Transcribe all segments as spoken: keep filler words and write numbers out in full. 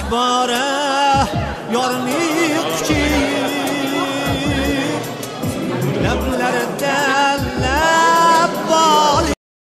bora yorni kuchi lablarda labbol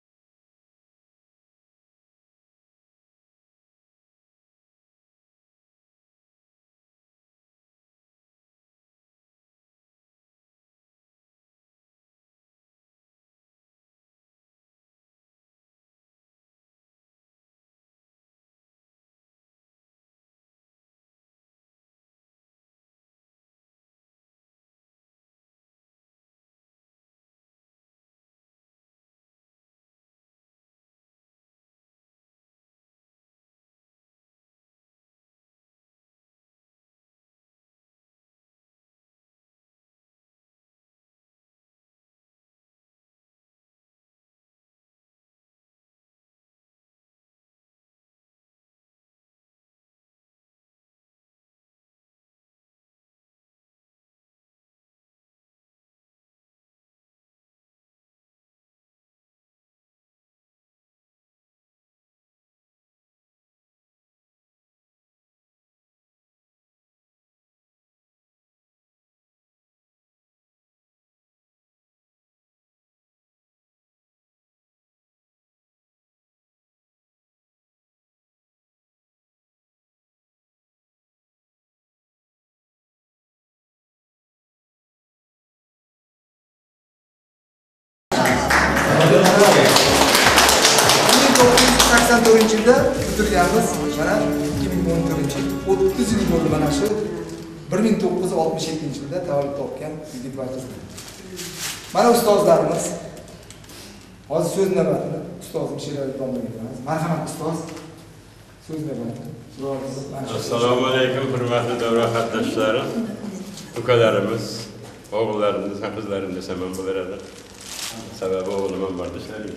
bin dokuz yüz sakson to'rtinchi yilda bitirganmiz. Mana ikki ming o'n to'rtinchi yil o'ttiz yil bo'ldi mana shu. bir ming to'qqiz yuz oltmish yettinchi yilda tavallud topgan yigit vaqti. Mana ustozlarimiz. Hozir so'z navbatida ustozim Sherali tomonidan. Marhamat ustoz. So'z navbati. Assalomu alaykum hurmatli davra qatnashchilari. Ukalarimiz, o'g'illarimiz, qizlarimiz desam ham bo'laradi. Sababi o'g'lim ham bor ishlaydi.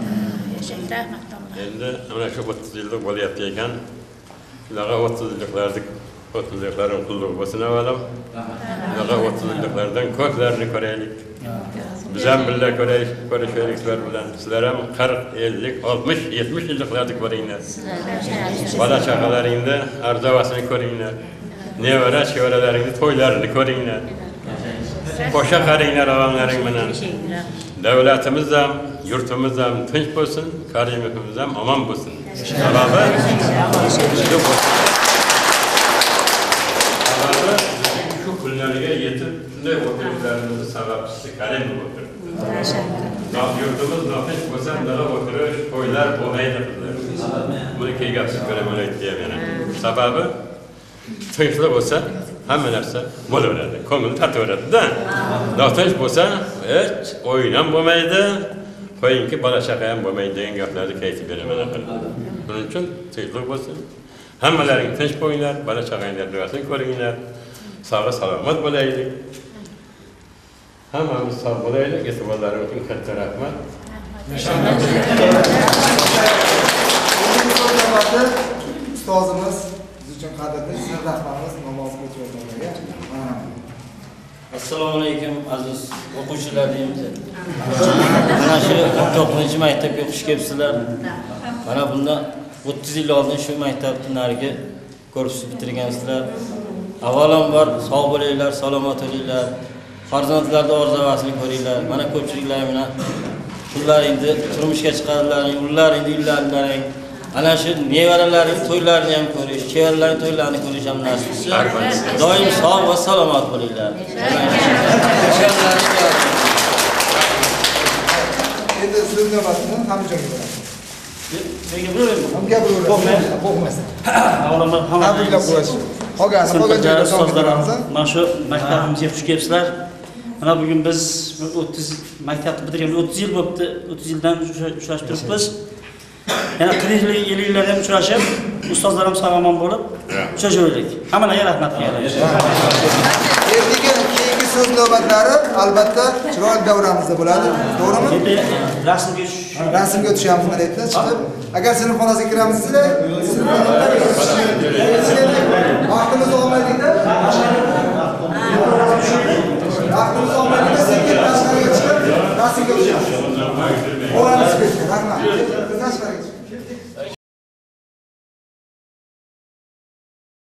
Endi mana shu o'ttiz yillik bo'lyapti ekan. Shunaqa o'ttiz yilliklarning o'ttiz yilliklarim qulluq bo'lsin avvalo. Shunaqa o'ttiz yilliklardan ko'plarini ko'raylik. Biz ham birga ko'raylik, ko'rishaylik sizlar bilan. Sizlar ham qirq, ellik, oltmish, yetmish yilliklarni ko'ringlar. Bola chaqalaringni arzavasini ko'ringlar. Nevara chevaralaringni to'ylarini ko'ringlar. Qo'sha qaringlar avamlaring bilan. Davlatimiz ham, yurtimiz ham tinch bo'lsin, Karimimiz ham omon bo'lsin. Sababi shu kunlarga yetib, shunday o'tirishlarimizni sababchisi Karim bo'ldi. Yurtimiz notinch bo'lsa, nima o'tirish, to'ylar bo'lmaydi bizlar. Buni kelgapsiz ko'raman aytdim yana. Sababi tinchlik bo'lsa, hamma narsa bo'laveradi. Ko'ngil tataveradi-da. Notinch bo'lsa, hech o'yin ham bo'lmaydi, qo'yinki bola chaqa ham bo'lmaydi degan gaplarni aytib beraman axir. Buning uchun tinchlik bo'lsin. Hammalaring tinch qo'yinglar, bola chaqanglar duosini ko'ringlar. Sog'lik salomat bo'laylik. Hammamiz sog' bo'laylik. E'tiborlaringiz uchun katta rahmat. Ustozimiz biz uchun qadrli sizning rahbarimiz namoz o'qiyotganlarga. Assalomu alaykum aziz o'quvchilar deymiz. Mana shu to'qqizinchi maktabga o'qishga kelibsizlar. Mana bunda o'ttiz yil oldin shu maktabni narigi kursni bitirgansizlar. Avvalambor sog' bo'linglar, salomat bo'linglar. Farzandlarning orzuvasini ko'ringlar. Mana ko'pchiliklar mana pullaringni turmushga chiqarlaring, ullaringni uylanlaring. Ana shu nevaralaring to'ylarini ham ko'rish, chevaralaring to'ylarini ko'rish ham nasib. Doim sog' va salomat bo'linglar. Endi so'z navbatini Hamidjonga beramiz. Menga bo'laymi? Hamga bo'laymi? Bo'lmasa. Avvalambor tabriklab qo'yasiz. Qolgan qolgan joyda sog'laramiz. Mana shu maktabimizga xush kelibsizlar. Mana bugun biz o'ttiz maktabni bitirganmiz. o'ttiz yil bo'libdi. o'ttiz yildan uchrashib turibmiz. Yana qirq yillar ham uchrashib, ustozlar ham sog'lom bo'lib, uchrashaylik. Hammalarga rahmat beramiz. Ertaga keyingi so'z navbatlari albatta chiroyli davramizda bo'ladi. To'g'rimi? Endi rasmga rasmga tushamiz mana yerda chiqib. Agar sinf xonasiga kiramiz sizlar, vaqtimiz olmaylikda. Vaqtimiz olmaylikda sekin tashqariga chiqib, rasmga tushamiz. O'g'limiz ketdi. Rahmat. Tashqariga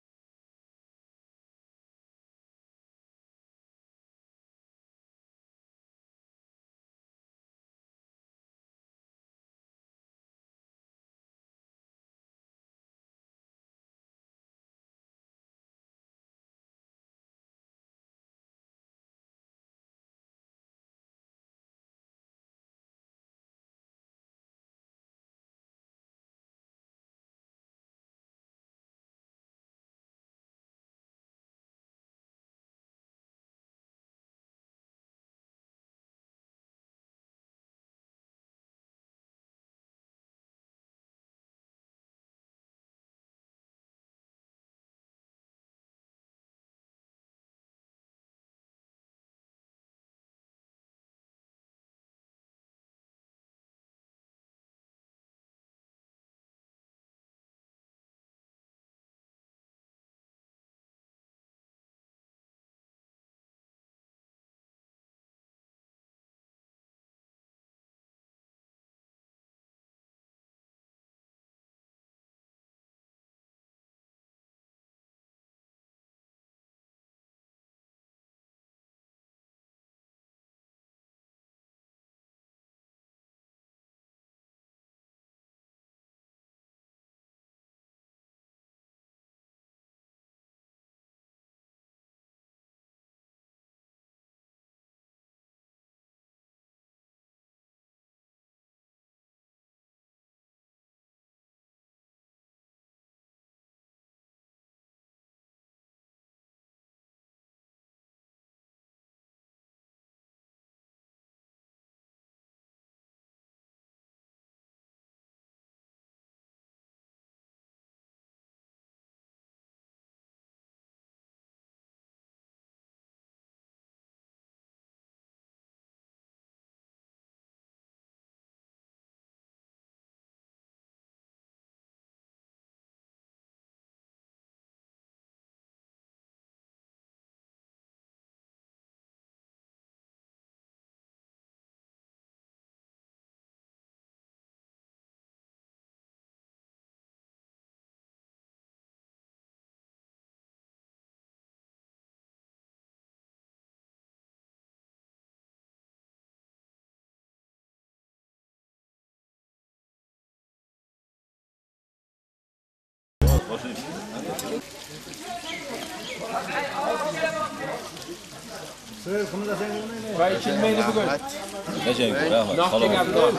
Va ichilmaydi bugun. Yashang, rahmat. Naqding Abdul.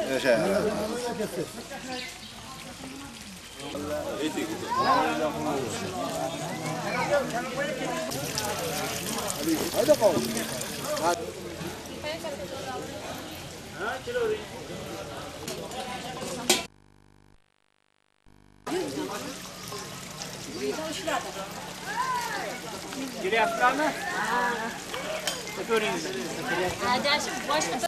Hayda qol. Kelyapsizlarmi? Ko'ring. Adashib boshqa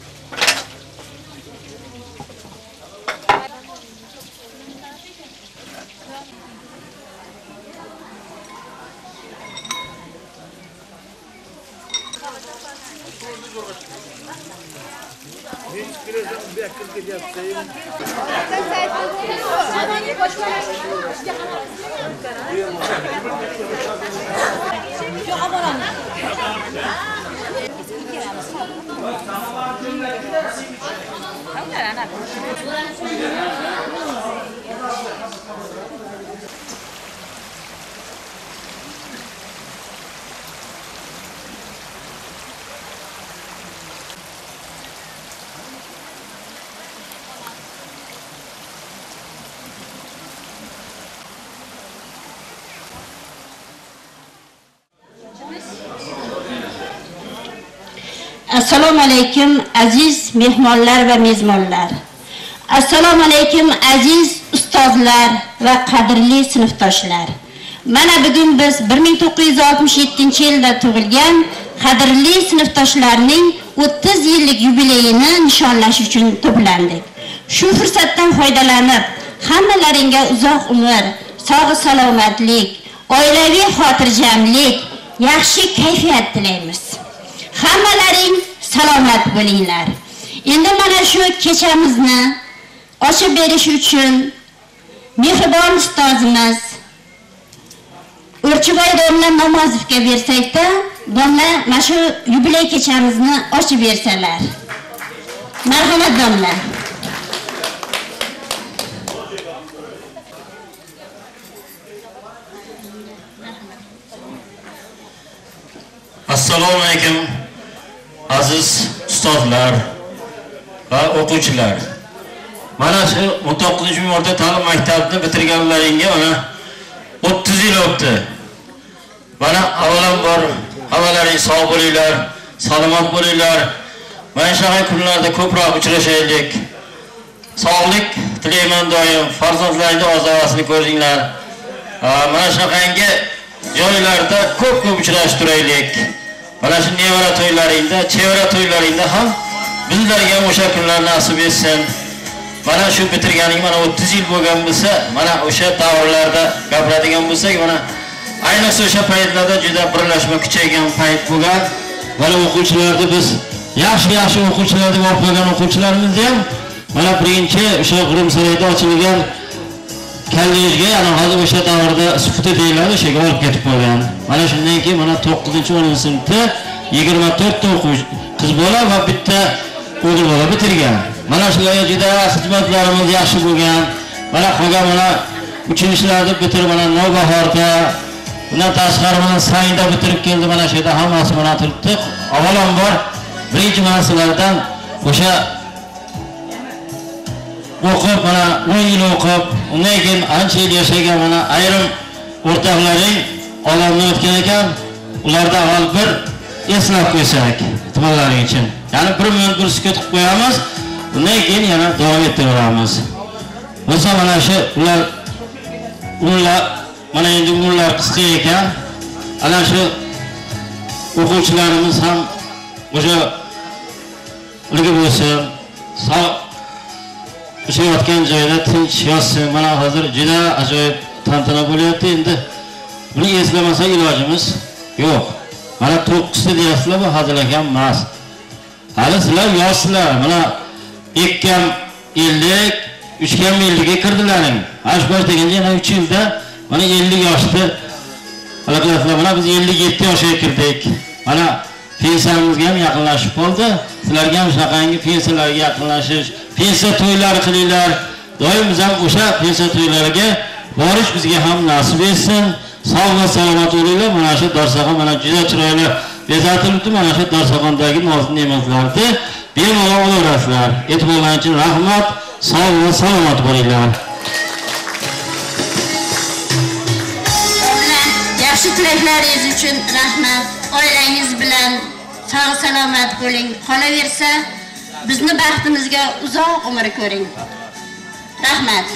Assalomu alaykum aziz mehmonlar va mezmonlar. Assalomu alaykum aziz ustozlar va qadrli sinfdoshlar. Mana bugun biz bir ming to'qqiz yuz oltmish yettinchi yilda tug'ilgan qadrli sinfdoshlarning o'ttiz yillik yubileyini nishonlash uchun to'plandik. Shu fursatdan foydalanib, hammalaringga uzoq umr, sog'lik, salomatlik, oilaviy xotirjamlik, yaxshi kayfiyat tilaymiz. Hammalaring salomat bo'linglar. Endi mana shu kechamizni ochib berish uchun mehribon ustozimiz O'rchiboy domla Namozovga bersakda, domla mana shu yubiley kechamizni ochib bersalar. Marhamat domla. Assalomu alaykum aziz ustozlar va o'quvchilar. Mana shu o'n to'qqizinchi marta ta'lim maktabini bitirganlaringga mana o'ttiz yil o'tdi. Mana avvalambor hammalaring sog' bo'linglar, salomat bo'linglar. Mana shunday kunlarda ko'proq uchrashaylik. Sog'lik tilayman doim. Farzandlaringni ozoqasini ko'ringlar. Mana shunaqangi joylarda ko'p-ko'p uchrashib turaylik. Mana shu nevara to'ylaringda, chevara to'ylaringda ham bizlarga o'sha kunlar nasib etsin. Mana shu bitirganing mana o'ttiz yil bo'lgan bo'lsa, mana o'sha davrlarda gapiradigan bo'lsak, mana ayniqsa o'sha paytlarda juda birlashma kuchaygan payt bo'lgan. Mana o'quvchilarni biz yaxshi-yaxshi o'quvchilar deb olib qo'ygan o'quvchilarimizni ham mana birinchi o'sha G'urimsaroyda ochilgan kollejga, yana hozir o'sha davrda sufta deyiladi, o'shaga olib ketib qo'ygan. Mana shundan keyin mana to'qqizinchi o'ninchi sinfda yigirma to'rtta o'quvchi qiz bola va bitta o'g'il bola bitirgan. Mana shularga juda xizmatlarimiz yaxshi bo'lgan. Mana qolgan mana uchinchilarni bitirib mana Navbahorda, bundan tashqari mana Sayda bitirib keldi. Mana shu yerda hammasi mana turibdi. Avvalambor birinchi masalalardan o'sha o'qib, mana o'n yil o'qib, undan keyin ancha yil yashagan mana ayrim o'rtoqlaring olamdan o'tgan ekan. Ularda avval bir eslab qo'ysak, e'tiborlaring uchun. Ya'ni bir minut bir sukut qilib qo'yamiz. Undan keyin yana davom ettiraveramiz. Bo'lsa mana shu ular ular mana endi umrlar qisqa ekan. Ana shu o'quvchilarimiz ham o'sha ularga bo'lsin, sog' ishlayotgan joyda tinch yotsin. Mana hozir juda ajoyib tantana bo'lyapti. Endi buni eslamasak ilojimiz yo'q. Mana to'qqizta deyapsizlar, bu hazilakam emas. Hali sizlar yoshsizlar. Mana ikki ellik, uch ellikga kirdilaring. Ashbosh deganda yana uch yilda mana ellik yoshda qilasizlar. Mana biz ellik yetti yoshga kirdik. Mana pensiyamizga ham yaqinlashib qoldi. Sizlarga ham shunaqangi pensiyalarga yaqinlashish, pensiya to'ylari qilinglar. Doim biz ham o'sha pensiya to'ylariga borish bizga ham nasib etsin. Sog' va salomat bo'linglar. Mana shu darsxona mana juda chiroyli bezatilibdi. Mana shu darsxonadagi nozik ne'matlarni bemalol olarasizlar. E'tiboringiz uchun rahmat. Sog' va salomat bo'linglar. Yaxshi tilaklaringiz uchun rahmat. Oilangiz bilan sog' salomat bo'ling. Qolaversa, bizni baxtimizga uzoq umr ko'ring. Rahmat.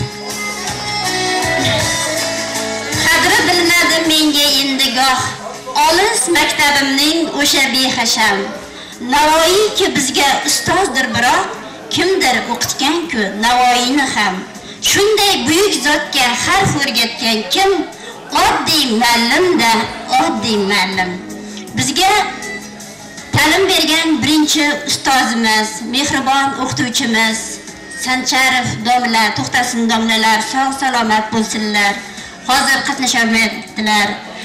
Qadri bilinadi menga endi goh, olis maktabimning o'sha behasham. Navoiy ki bizga ustozdir biroq, kimdir o'qitgan-ku Navoiyni ham. Shunday buyuk zotga harf o'rgatgan kim? Oddiy muallim-da, oddiy muallim. Bizga ta'lim bergan birinchi ustozimiz, mehribon o'qituvchimiz Sancharov domla, to'xtasin domlalar, sog' salomat bo'lsinlar. Hozir qatnasha olmaydilar.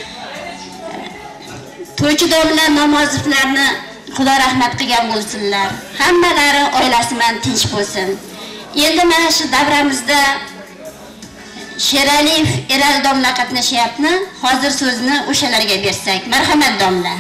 To'ychi domla namozovlarni Xudo rahmat qilgan bo'lsinlar. Hammalari oilasi bilan tinch bo'lsin. Endi mana shu davramizda Sheraliyev Eral domla qatnashyapti. Hozir so'zni o'shalarga bersak. Marhamat domla.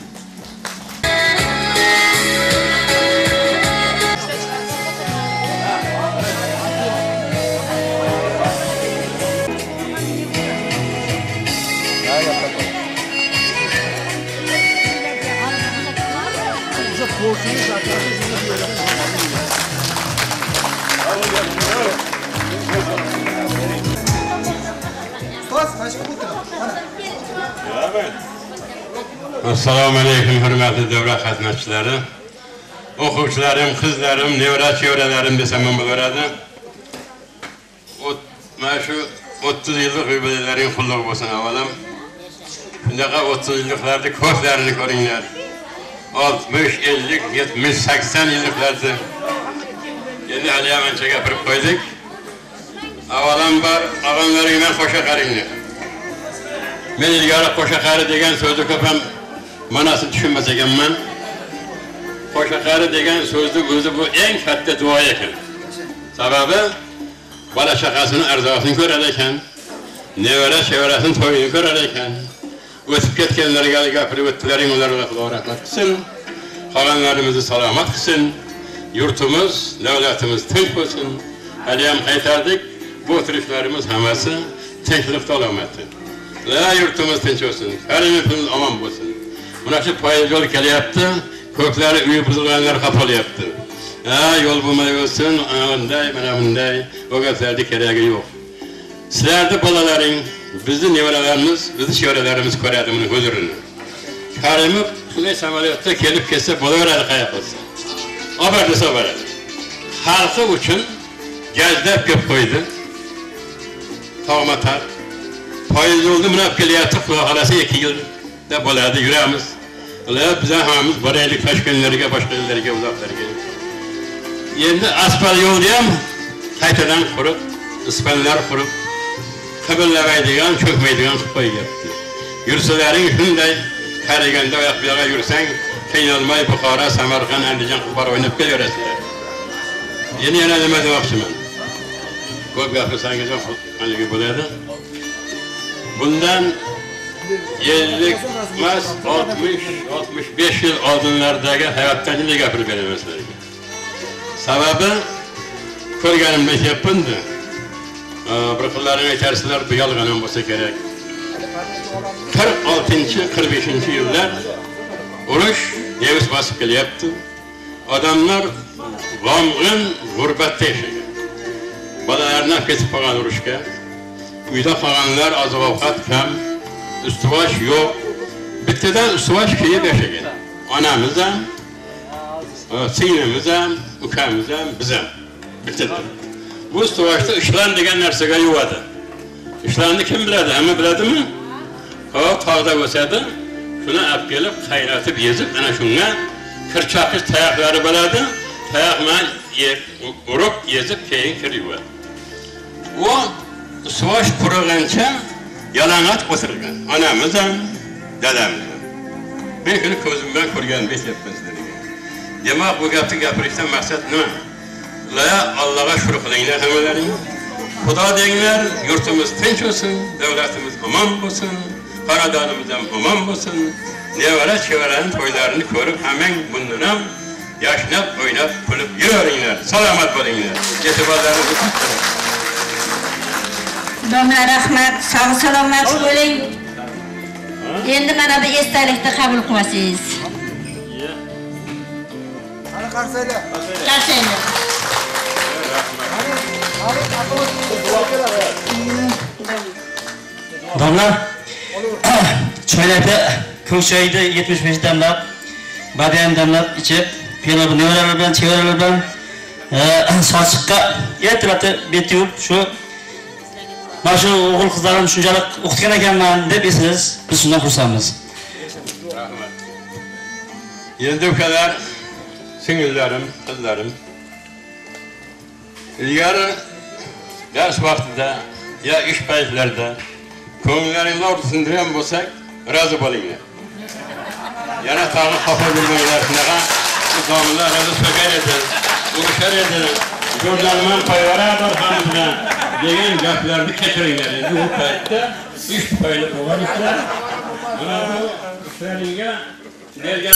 Assalomu alaykum hurmatli davra qatnashchilari. O'quvchilarim, qizlarim, nevara-chevaralarim desam bo'laradi. Mana shu o'ttiz yillik yubileylaring qulluq bo'lsin avalam. Bundaqa o'ttiz yilliklarni ko'zlarini ko'ringlar. oltmish, ellik, yetmish, sakson yilliklarni. Endi hali ham ancha gapirib qo'ydik. Avalambar og'anlaringdan qo'sha qaringlar. Men ilgari qo'sha qari degan so'zni ko'p ham ma'nosini tushunmas ekanman. Qo'sha qari degan so'zni o'zi bu eng katta duo ekan. Sababi bola chaqasini arzosini ko'rar ekan, nevara chevarasini to'yini ko'rar ekan. O'tib ketganlarga gapirib o'tdilaring, ularga Xudo rahmat qilsin. Qolganlarimizni salomat qilsin. Yurtimiz, davlatimiz tinch bo'lsin. Hali ham qaytardik. Bu o'tirishlarimiz hammasi tinchlik salomatli. La yurtimiz tinch bo'lsin. Karimimiz omon bo'lsin. Mana shu poyez yo'l kelyapti. Ko'klari uy buzilganlar qapolyapti. Ha, yo'l bo'lmay o'tsin, bunday, mana bunday. O gaplarga keragi yo'q. Sizlarning bolalaring, bizning nevaralarimiz, bizning chevaralarimiz ko'radi buni huzurini. Karimov shunday samolyotda kelib kelsa bo'laveradi qayoq bo'lsa. Oberdi so'radi. Xalqi uchun gajdab ko'p qo'ydi. Tog'matar. Poyez yo'lni minib kelyapti, Xudo xolasa ikki yilda bo'ladi, yuramiz. Ular bizlar hammamiz boraylik Toshkentlarga, boshqa yerlarga, uzoqlarga. Endi asfalt yo'lni ham qaytadan qurib, ispanlar qurib, qibillamaydigan, cho'kmaydigan qilib qo'yyapti. Yursalaring shunday qaraganda oyoq bu yoqqa yursang, qiynalmay Buxoro, Samarqand, Andijon qilib borib o'ynab kelaverasizlar. Endi yana nima demoqchiman? Ko'p gapirsangiz ham haligi bo'ladi. Bundan ellik emas, oltmish, oltmish besh yil oldinlardagi hayotdan nima gapirib beraman sizlarga. Sababi ko'rganimda aytyapman-da. Bir qillaring aytarsizlar, bu yolg'on ham bo'lsa kerak. qirq oltinchi, qirq beshinchi yillar urush nevis bosib kelyapti. Odamlar g'amg'in g'urbatda yashagan. Bolalarni ketib qolgan urushga. Uyda qolganlar oziq-ovqat kam, ustivosh yo'q. Bittadan ustivosh kiyib yashagan. Onamiz ham, singlimiz ham, ukamiz ham, biz ham. Bittadan. Bu ustivoshda ishlan degan narsaga yuvadi. Ishlanni kim biladi? Hamma biladimi? Hop, tog'da o'sadi. Shuni olib kelib, qaynatib, yezib, ana shunga kirchaqish tayoqlari bo'ladi. Tayoq bilan urib, yezib, keyin kir yuvadi. U ustivosh qurigancha yalang'och o'tirgan. Onamiz ham, dadamiz ham. Men shuni ko'zim bilan ko'rganim aytyapman sizlarga. Demak, bu gapni gapirishdan maqsad nima? La Allohga shukr qilinglar hammalaring. Xudo denglar, yurtimiz tinch bo'lsin, davlatimiz omon bo'lsin, xonadonimiz ham omon bo'lsin. Nevara chevarani to'ylarini ko'rib, hamang bundan ham yashnab, o'ynab, kulib yuravringlar. Salomat bo'linglar. E'tiborlaringizni taqdim. Domla rahmat, sog' salomat bo'ling. Endi mana bu esdalikni qabul qilasiz. Ana qarsaylar. Qarsaylar. Domla, choylarda ko'k choyni yetmish besh damlab, badam damlab ichib, piyola nevaralar bilan, chevaralar bilan sochiqqa ertalabda bet yuvib, shu mana shu o'g'il qizlarim shunchalik o'qitgan ekanman deb esiz, biz shundan xursandmiz. Rahmat. Endi bu kadar singillarim, qizlarim. İlgari ders vaqtida ya ish paytlarida ko'nglaringni o'rtasindirgan bo'lsak, rozi bo'linglar. Yana tag'in xafa bo'lmanglar, shunaqa domlalar rozi so'kar edi, urishar edi, ko'rlarman qo'yaveradi ham bilan degan gaplarni kechiringlar. Endi u paytda ish payli bo'lgan ishlar, mana bu ishlaringga bergan